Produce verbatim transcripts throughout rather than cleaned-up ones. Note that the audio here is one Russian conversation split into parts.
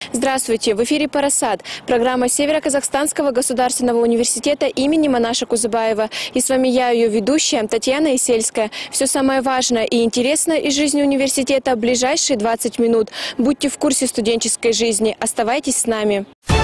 Здравствуйте! В эфире «Парасад» – программа Северо-Казахстанского государственного университета имени Манаша Кузыбаева. И с вами я, ее ведущая, Татьяна Исельская. Все самое важное и интересное из жизни университета в ближайшие двадцать минут. Будьте в курсе студенческой жизни. Оставайтесь с нами.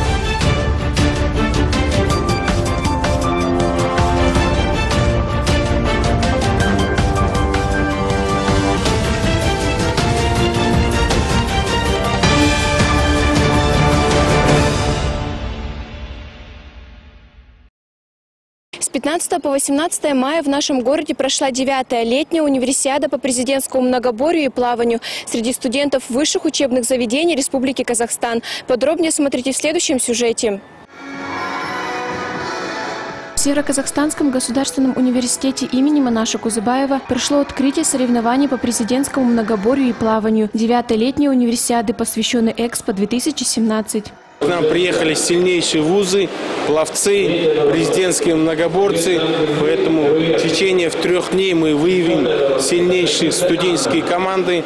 С пятнадцатого по восемнадцатое мая в нашем городе прошла девятая летняя универсиада по президентскому многоборью и плаванию среди студентов высших учебных заведений Республики Казахстан. Подробнее смотрите в следующем сюжете. В Северо-Казахстанском государственном университете имени Манаша Кузыбаева прошло открытие соревнований по президентскому многоборью и плаванию девятой летней универсиады, посвященной Экспо две тысячи семнадцать. К нам приехали сильнейшие вузы, пловцы, президентские многоборцы. Поэтому в течение в трех дней мы выявим сильнейшие студенческие команды.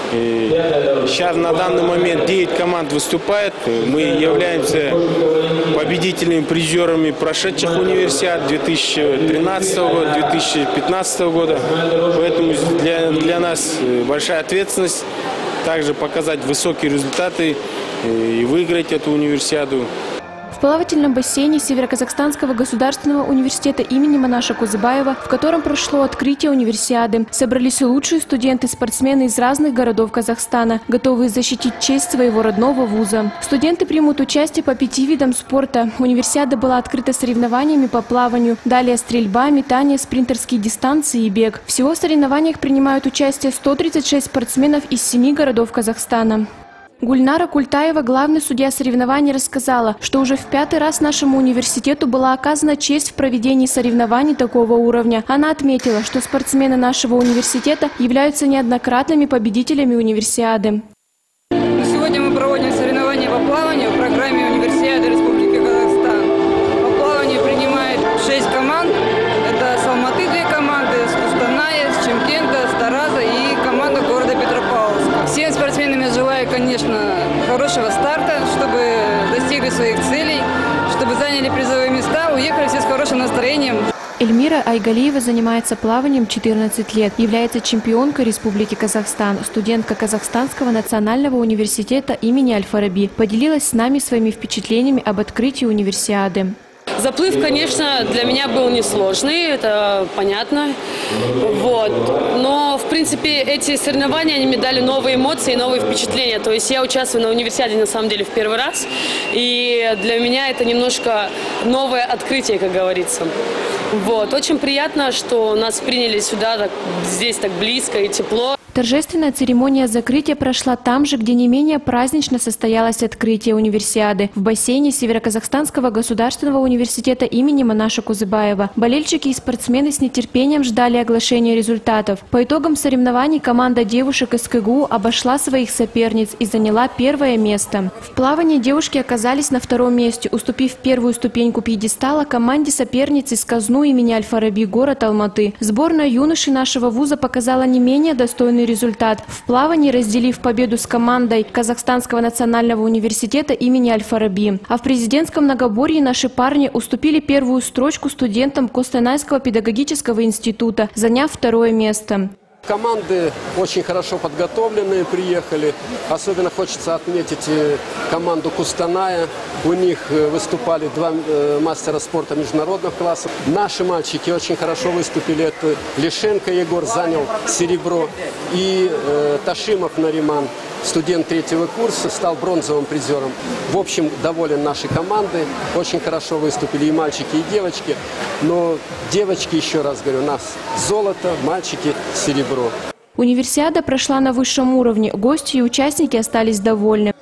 Сейчас на данный момент девять команд выступает. Мы являемся победителями, призерами прошедших универсиад две тысячи тринадцатого года, две тысячи пятнадцатого года. Поэтому для, для нас большая ответственность также показать высокие результаты и выиграть эту универсиаду. В плавательном бассейне Северо-Казахстанского государственного университета имени Манаша Кузыбаева, в котором прошло открытие универсиады, собрались лучшие студенты-спортсмены из разных городов Казахстана, готовые защитить честь своего родного вуза. Студенты примут участие по пяти видам спорта. Универсиада была открыта соревнованиями по плаванию, далее стрельба, метание, спринтерские дистанции и бег. Всего в соревнованиях принимают участие сто тридцать шесть спортсменов из семи городов Казахстана. Гульнара Культаева, главный судья соревнований, рассказала, что уже в пятый раз нашему университету была оказана честь в проведении соревнований такого уровня. Она отметила, что спортсмены нашего университета являются неоднократными победителями универсиады. Сегодня мы проводим соревнования по плаванию в программе Универсиады Республики Казахстан. По плаванию принимает шесть команд. Это с Алматы две команды, с Кустаная, с Чимкента, с Тараза и команда города Петропавловска. Всем спортсменам я желаю, конечно, хорошего старта, чтобы достигли своих целей, чтобы заняли призовые места, уехали все с хорошим настроением. Эльмира Айгалиева занимается плаванием четырнадцать лет, является чемпионкой Республики Казахстан, студентка Казахстанского национального университета имени Аль-Фараби. Поделилась с нами своими впечатлениями об открытии универсиады. Заплыв, конечно, для меня был несложный, это понятно. Вот. Но, в принципе, эти соревнования, они мне дали новые эмоции, новые впечатления. То есть я участвую на универсиаде, на самом деле, в первый раз. И для меня это немножко новое открытие, как говорится. Вот. Очень приятно, что нас приняли сюда, так, здесь так близко и тепло. Торжественная церемония закрытия прошла там же, где не менее празднично состоялось открытие универсиады – в бассейне Северо-Казахстанского государственного университета имени Манаша Кузыбаева. Болельщики и спортсмены с нетерпением ждали оглашения результатов. По итогам соревнований команда девушек из КГУ обошла своих соперниц и заняла первое место. В плавании девушки оказались на втором месте, уступив первую ступеньку пьедестала команде соперниц из Казну имени Аль-Фараби, город Алматы. Сборная юношей нашего вуза показала не менее достойный результат. В плавании разделив победу с командой Казахстанского национального университета имени Аль-Фараби. А в президентском многоборье наши парни уступили первую строчку студентам Костанайского педагогического института, заняв второе место. Команды очень хорошо подготовленные приехали. Особенно хочется отметить команду Кустаная. У них выступали два мастера спорта международных классов. Наши мальчики очень хорошо выступили. Это Лишенко Егор занял серебро. И э, Ташимов Нариман, студент третьего курса, стал бронзовым призером. В общем, доволен нашей командой. Очень хорошо выступили и мальчики, и девочки. Но девочки, еще раз говорю, у нас золото, мальчики серебро. Универсиада прошла на высшем уровне. Гости и участники остались довольны.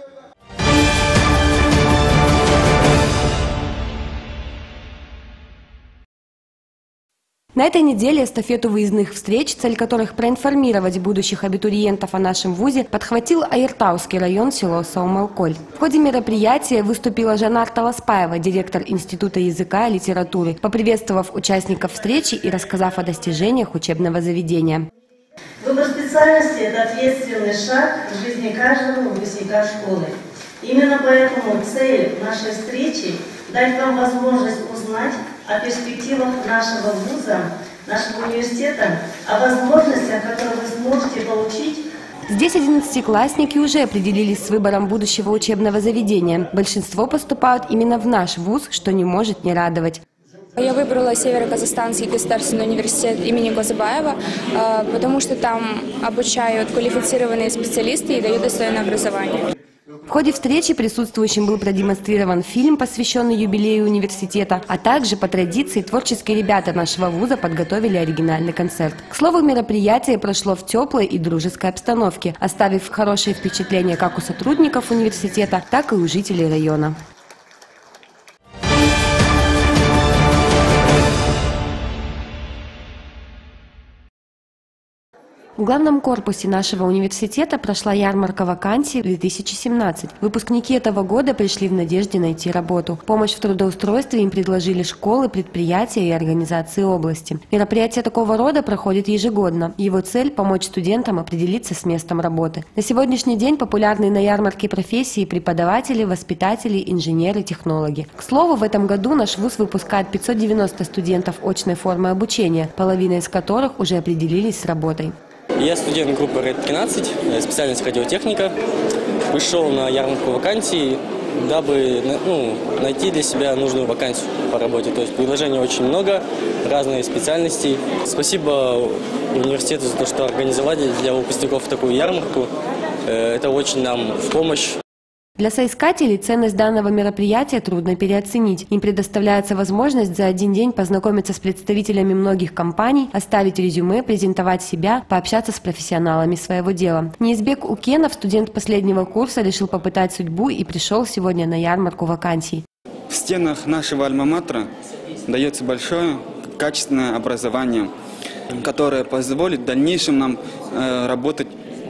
На этой неделе эстафету выездных встреч, цель которых проинформировать будущих абитуриентов о нашем вузе, подхватил Айыртауский район, село Саумалколь. В ходе мероприятия выступила Жанар Таласпаева, директор Института языка и литературы, поприветствовав участников встречи и рассказав о достижениях учебного заведения. Выбор специальности – это ответственный шаг в жизни каждого выпускника школы. Именно поэтому цель нашей встречи – дать вам возможность узнать о перспективах нашего вуза, нашего университета, о возможностях, которые вы сможете получить. Здесь одиннадцатиклассники уже определились с выбором будущего учебного заведения. Большинство поступают именно в наш вуз, что не может не радовать. Я выбрала Северо-Казахстанский государственный университет имени Козыбаева, потому что там обучают квалифицированные специалисты и дают достойное образование. В ходе встречи присутствующим был продемонстрирован фильм, посвященный юбилею университета, а также, по традиции, творческие ребята нашего вуза подготовили оригинальный концерт. К слову, мероприятие прошло в теплой и дружеской обстановке, оставив хорошие впечатления как у сотрудников университета, так и у жителей района. В главном корпусе нашего университета прошла ярмарка вакансий две тысячи семнадцать. Выпускники этого года пришли в надежде найти работу. Помощь в трудоустройстве им предложили школы, предприятия и организации области. Мероприятие такого рода проходит ежегодно. Его цель – помочь студентам определиться с местом работы. На сегодняшний день популярны на ярмарке профессии преподаватели, воспитатели, инженеры, технологи. К слову, в этом году наш вуз выпускает пятьсот девяносто студентов очной формы обучения, половина из которых уже определились с работой. Я студент группы РЭД тринадцать, специальность радиотехника. Пришел на ярмарку вакансий, дабы ну, найти для себя нужную вакансию по работе. То есть предложений очень много, разные специальности. Спасибо университету за то, что организовали для выпускников такую ярмарку. Это очень нам в помощь. Для соискателей ценность данного мероприятия трудно переоценить. Им предоставляется возможность за один день познакомиться с представителями многих компаний, оставить резюме, презентовать себя, пообщаться с профессионалами своего дела. Неизбек Укенов, студент последнего курса, решил попытать судьбу и пришел сегодня на ярмарку вакансий. В стенах нашего альма-матера дается большое качественное образование, которое позволит в дальнейшем нам э, работать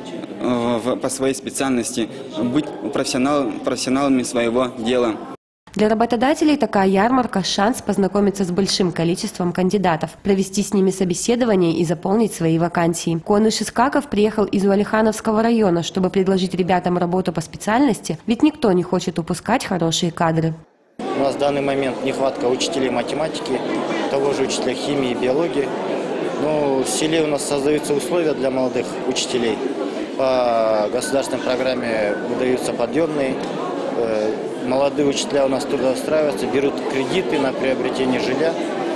по своей специальности, быть профессионал, профессионалами своего дела. Для работодателей такая ярмарка – шанс познакомиться с большим количеством кандидатов, провести с ними собеседование и заполнить свои вакансии. Куаныш Искаков приехал из Уалихановского района, чтобы предложить ребятам работу по специальности, ведь никто не хочет упускать хорошие кадры. У нас в данный момент нехватка учителей математики, того же учителя химии и биологии. Но в селе у нас создаются условия для молодых учителей. По государственной программе выдаются подъемные. Молодые учителя у нас трудоустраиваются, берут кредиты на приобретение жилья.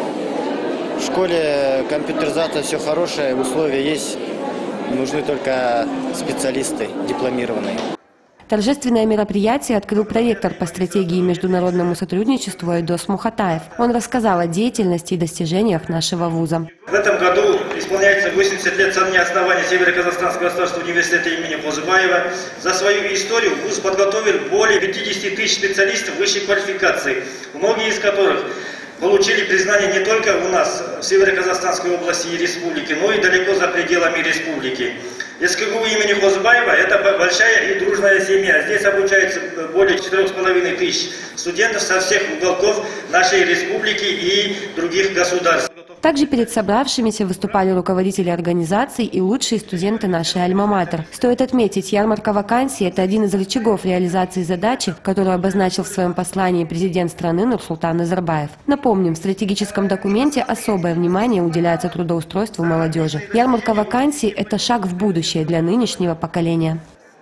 В школе компьютеризация все хорошее, условия есть. Нужны только специалисты дипломированные. Торжественное мероприятие открыл проректор по стратегии и международному сотрудничеству Айдос Мухатаев. Он рассказал о деятельности и достижениях нашего вуза. В этом году исполняется восемьдесят лет со дня основания Северо-Казахстанского государственного университета имени Козыбаева. За свою историю вуз подготовил более пятидесяти тысяч специалистов высшей квалификации, многие из которых получили признание не только у нас, в Северо-Казахстанской области и республике, но и далеко за пределами республики. СКГУ имени Козыбаева – это большая и дружная семья. Здесь обучается более четырёх с половиной тысяч студентов со всех уголков нашей республики и других государств. Также перед собравшимися выступали руководители организаций и лучшие студенты нашей альма-матер. Стоит отметить, ярмарка вакансий – это один из рычагов реализации задачи, которую обозначил в своем послании президент страны Нурсултан Назарбаев. Напомним, в стратегическом документе особое внимание уделяется трудоустройству молодежи. Ярмарка вакансий – это шаг в будущее для нынешнего поколения.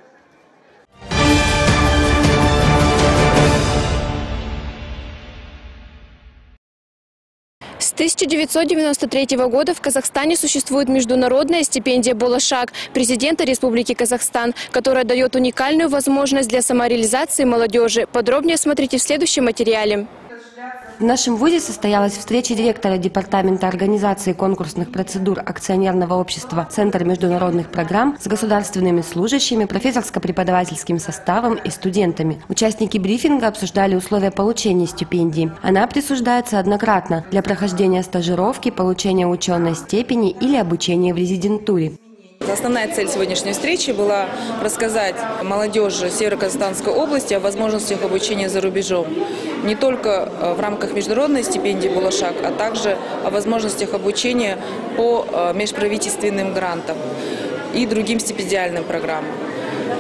С тысяча девятьсот девяносто третьего года в Казахстане существует международная стипендия «Болашак» президента Республики Казахстан, которая дает уникальную возможность для самореализации молодежи. Подробнее смотрите в следующем материале. В нашем вузе состоялась встреча директора Департамента организации конкурсных процедур акционерного общества «Центр международных программ» с государственными служащими, профессорско-преподавательским составом и студентами. Участники брифинга обсуждали условия получения стипендии. Она присуждается однократно для прохождения стажировки, получения ученой степени или обучения в резидентуре. Основная цель сегодняшней встречи была рассказать молодежи Северо-Казахстанской области о возможностях обучения за рубежом. Не только в рамках международной стипендии «Болашак», а также о возможностях обучения по межправительственным грантам и другим стипендиальным программам.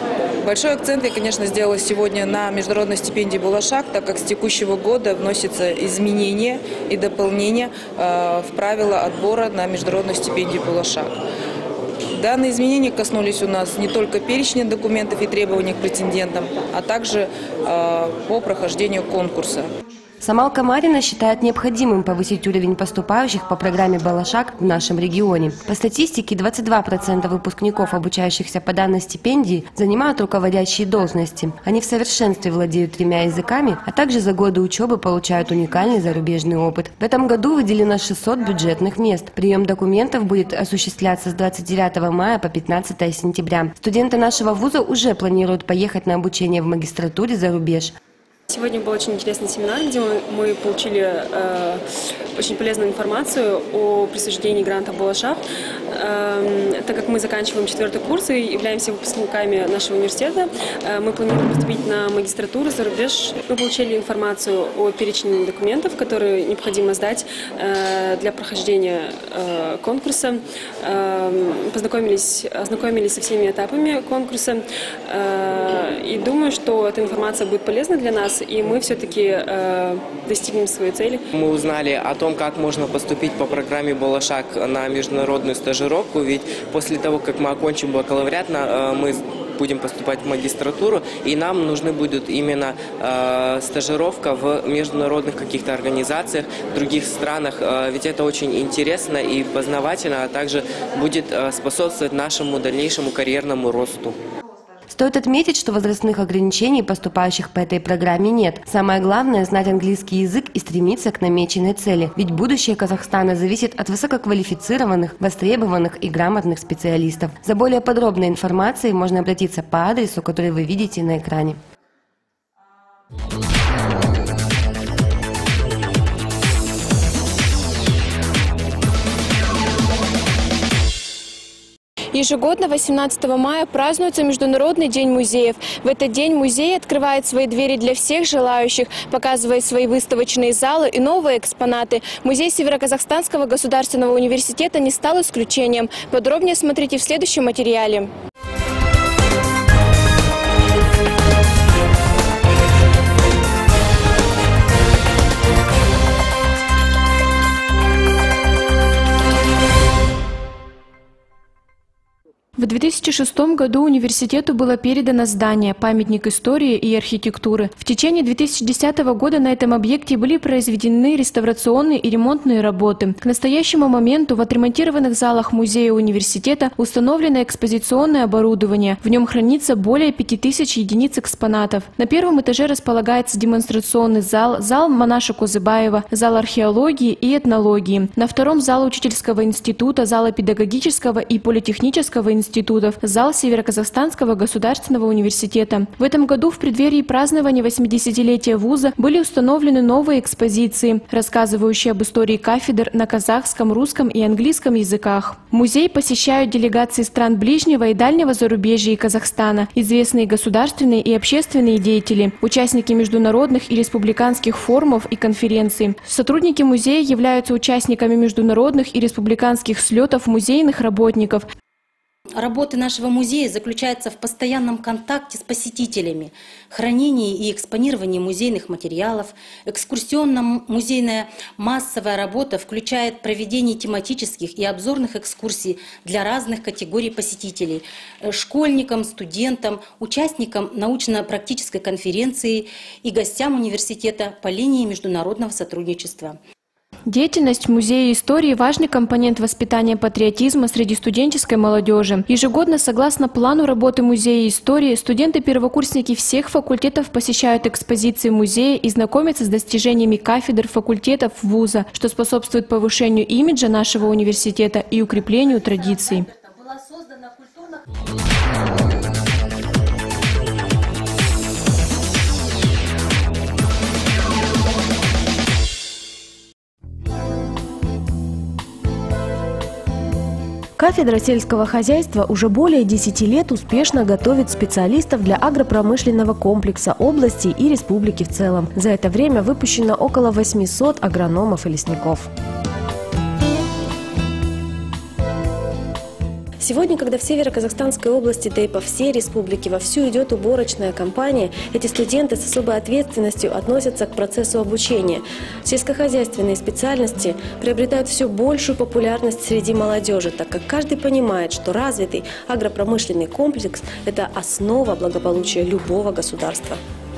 Большой акцент я, конечно, сделала сегодня на международной стипендии «Булашак», так как с текущего года вносятся изменения и дополнения э, в правила отбора на международную стипендию «Булашак». Данные изменения коснулись у нас не только перечня документов и требований к претендентам, а также э, по прохождению конкурса. Самал Камарина считает необходимым повысить уровень поступающих по программе «Булашак» в нашем регионе. По статистике, двадцать два процента выпускников, обучающихся по данной стипендии, занимают руководящие должности. Они в совершенстве владеют тремя языками, а также за годы учебы получают уникальный зарубежный опыт. В этом году выделено шестьсот бюджетных мест. Прием документов будет осуществляться с двадцать девятого мая по пятнадцатое сентября. Студенты нашего вуза уже планируют поехать на обучение в магистратуре за рубеж. Сегодня был очень интересный семинар, где мы, мы получили э, очень полезную информацию о присуждении гранта «Булашак». Э, так как мы заканчиваем четвертый курс и являемся выпускниками нашего университета, э, мы планируем поступить на магистратуру за рубеж. Мы получили информацию о перечне документов, которые необходимо сдать э, для прохождения э, конкурса. Э, познакомились, ознакомились со всеми этапами конкурса. Э, и думаю, что эта информация будет полезна для нас, и мы все-таки э, достигнем своей цели. Мы узнали о том, как можно поступить по программе «Булашак» на международную стажировку, ведь после того, как мы окончим бакалавриат, э, мы будем поступать в магистратуру, и нам нужны будет именно э, стажировка в международных каких-то организациях, в других странах, э, ведь это очень интересно и познавательно, а также будет э, способствовать нашему дальнейшему карьерному росту. Стоит отметить, что возрастных ограничений поступающих по этой программе нет. Самое главное – знать английский язык и стремиться к намеченной цели. Ведь будущее Казахстана зависит от высококвалифицированных, востребованных и грамотных специалистов. За более подробной информацией можно обратиться по адресу, который вы видите на экране. Ежегодно восемнадцатого мая празднуется Международный день музеев. В этот день музей открывает свои двери для всех желающих, показывая свои выставочные залы и новые экспонаты. Музей Североказахстанского государственного университета не стал исключением. Подробнее смотрите в следующем материале. В две тысячи шестом году университету было передано здание «Памятник истории и архитектуры». В течение две тысячи десятого года на этом объекте были произведены реставрационные и ремонтные работы. К настоящему моменту в отремонтированных залах музея университета установлено экспозиционное оборудование. В нем хранится более пяти тысяч единиц экспонатов. На первом этаже располагается демонстрационный зал, зал Манаша Кузыбаева, зал археологии и этнологии. На втором зал учительского института, зала педагогического и политехнического института. институтов, зал Североказахстанского государственного университета. В этом году в преддверии празднования восьмидесятилетия вуза были установлены новые экспозиции, рассказывающие об истории кафедр на казахском, русском и английском языках. Музей посещают делегации стран ближнего и дальнего зарубежья и Казахстана, известные государственные и общественные деятели, участники международных и республиканских форумов и конференций. Сотрудники музея являются участниками международных и республиканских слетов музейных работников. Работы нашего музея заключаются в постоянном контакте с посетителями, хранении и экспонировании музейных материалов. Экскурсионно-музейная массовая работа включает проведение тематических и обзорных экскурсий для разных категорий посетителей – школьникам, студентам, участникам научно-практической конференции и гостям университета по линии международного сотрудничества. Деятельность музея истории – важный компонент воспитания патриотизма среди студенческой молодежи. Ежегодно, согласно плану работы музея истории, студенты-первокурсники всех факультетов посещают экспозиции музея и знакомятся с достижениями кафедр, факультетов вуза, что способствует повышению имиджа нашего университета и укреплению традиций. Кафедра сельского хозяйства уже более десяти лет успешно готовит специалистов для агропромышленного комплекса области и республики в целом. За это время выпущено около восьмисот агрономов и лесников. Сегодня, когда в Северо-Казахстанской области, да и по всей республике вовсю идет уборочная кампания, эти студенты с особой ответственностью относятся к процессу обучения. Сельскохозяйственные специальности приобретают все большую популярность среди молодежи, так как каждый понимает, что развитый агропромышленный комплекс – это основа благополучия любого государства.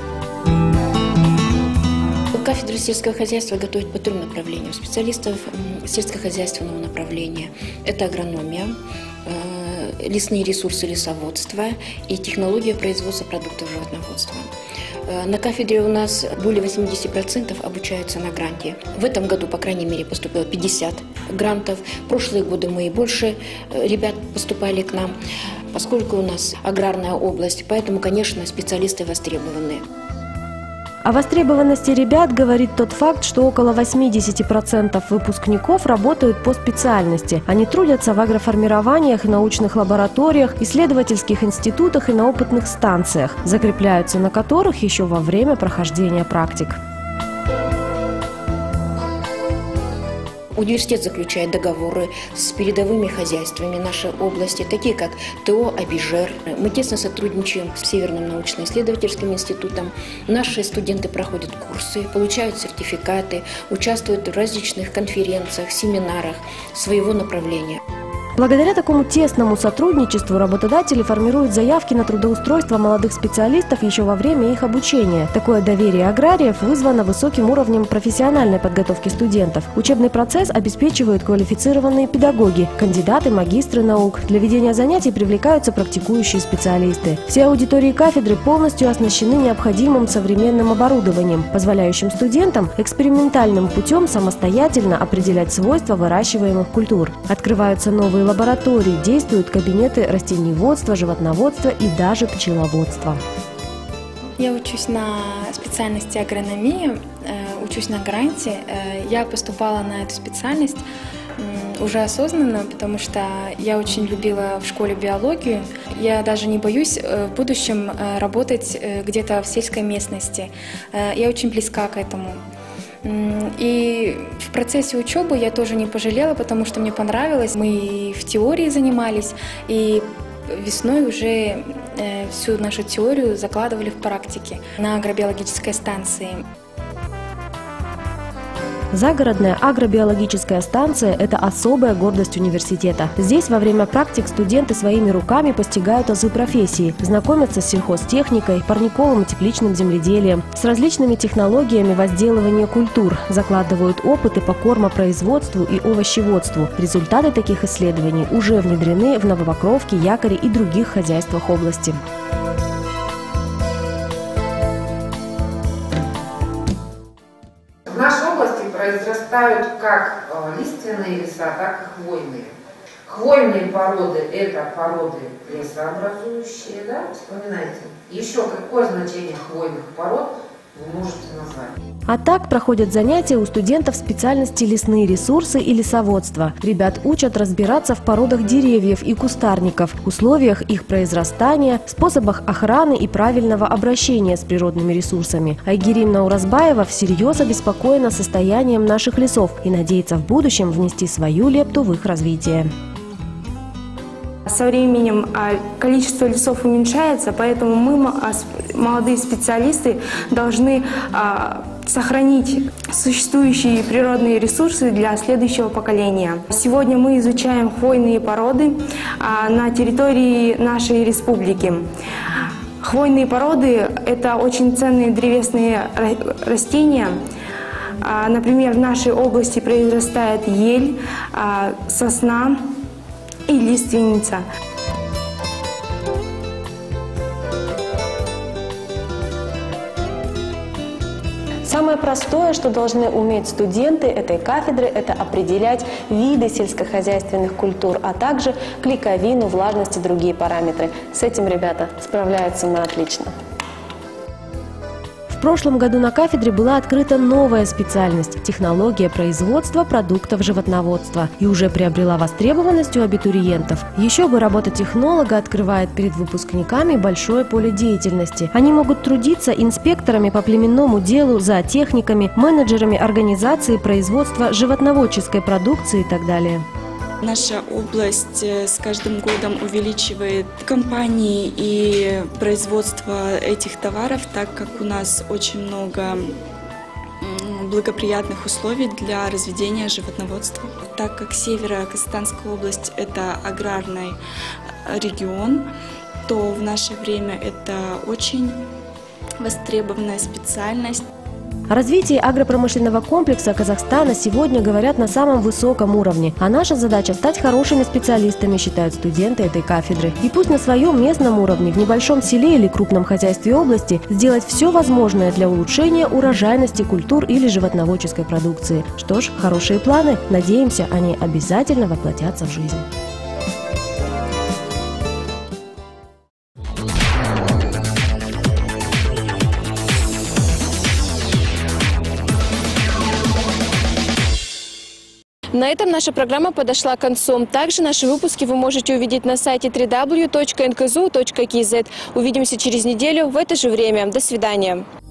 Кафедра сельского хозяйства готовит по трем направлениям специалистов сельскохозяйственного направления. Это агрономия, лесные ресурсы лесоводства и технология производства продуктов животноводства. На кафедре у нас более восьмидесяти процентов обучаются на гранте. В этом году, по крайней мере, поступило пятьдесят грантов. В прошлые годы мы и больше ребят поступали к нам, поскольку у нас аграрная область, поэтому, конечно, специалисты востребованы. О востребованности ребят говорит тот факт, что около восьмидесяти процентов выпускников работают по специальности. Они трудятся в агроформированиях и научных лабораториях, исследовательских институтах и на опытных станциях, закрепляются на которых еще во время прохождения практик. Университет заключает договоры с передовыми хозяйствами нашей области, такие как ТО «Абижер». Мы тесно сотрудничаем с Северным научно-исследовательским институтом. Наши студенты проходят курсы, получают сертификаты, участвуют в различных конференциях, семинарах своего направления. Благодаря такому тесному сотрудничеству работодатели формируют заявки на трудоустройство молодых специалистов еще во время их обучения. Такое доверие аграриев вызвано высоким уровнем профессиональной подготовки студентов. Учебный процесс обеспечивают квалифицированные педагоги, кандидаты, магистры наук. Для ведения занятий привлекаются практикующие специалисты. Все аудитории кафедры полностью оснащены необходимым современным оборудованием, позволяющим студентам экспериментальным путем самостоятельно определять свойства выращиваемых культур. Открываются новые лаборатории, действуют кабинеты растениеводства, животноводства и даже пчеловодства. Я учусь на специальности агрономии, учусь на гранте. Я поступала на эту специальность уже осознанно, потому что я очень любила в школе биологию. Я даже не боюсь в будущем работать где-то в сельской местности. Я очень близка к этому. И в процессе учебы я тоже не пожалела, потому что мне понравилось. Мы и в теории занимались, и весной уже всю нашу теорию закладывали в практике на агробиологической станции. Загородная агробиологическая станция – это особая гордость университета. Здесь во время практик студенты своими руками постигают азы профессии, знакомятся с сельхозтехникой, парниковым и тепличным земледелием, с различными технологиями возделывания культур, закладывают опыты по кормопроизводству и овощеводству. Результаты таких исследований уже внедрены в Новопокровке, Якоре и других хозяйствах области. В нашей области произрастают как лиственные леса, так и хвойные. Хвойные породы – это породы лесообразующие, да? Вспоминайте. Еще какое значение хвойных пород вы можете назвать? А так проходят занятия у студентов специальности лесные ресурсы и лесоводство. Ребят учат разбираться в породах деревьев и кустарников, условиях их произрастания, способах охраны и правильного обращения с природными ресурсами. Айгерим Науразбаева всерьез обеспокоена состоянием наших лесов и надеется в будущем внести свою лепту в их развитие. Со временем количество лесов уменьшается, поэтому мы, молодые специалисты, должны сохранить существующие природные ресурсы для следующего поколения. Сегодня мы изучаем хвойные породы на территории нашей республики. Хвойные породы – это очень ценные древесные растения. Например, в нашей области произрастает ель, сосна и лиственница. Самое простое, что должны уметь студенты этой кафедры, это определять виды сельскохозяйственных культур, а также клейковину, влажность и другие параметры. С этим ребята справляются на отлично. В прошлом году на кафедре была открыта новая специальность – технология производства продуктов животноводства и уже приобрела востребованность у абитуриентов. Еще бы работа технолога открывает перед выпускниками большое поле деятельности. Они могут трудиться инспекторами по племенному делу, зоотехниками, менеджерами организации производства животноводческой продукции и так далее. Наша область с каждым годом увеличивает компании и производство этих товаров, так как у нас очень много благоприятных условий для разведения животноводства. Так как Северо-Казахстанская область – это аграрный регион, то в наше время это очень востребованная специальность. О развитии агропромышленного комплекса Казахстана сегодня говорят на самом высоком уровне. А наша задача – стать хорошими специалистами, считают студенты этой кафедры. И пусть на своем местном уровне, в небольшом селе или крупном хозяйстве области, сделать все возможное для улучшения урожайности культур или животноводческой продукции. Что ж, хорошие планы. Надеемся, они обязательно воплотятся в жизнь. На этом наша программа подошла к концу. Также наши выпуски вы можете увидеть на сайте дабл ю дабл ю дабл ю точка эн ка зэ у точка кей зет. Увидимся через неделю в это же время. До свидания.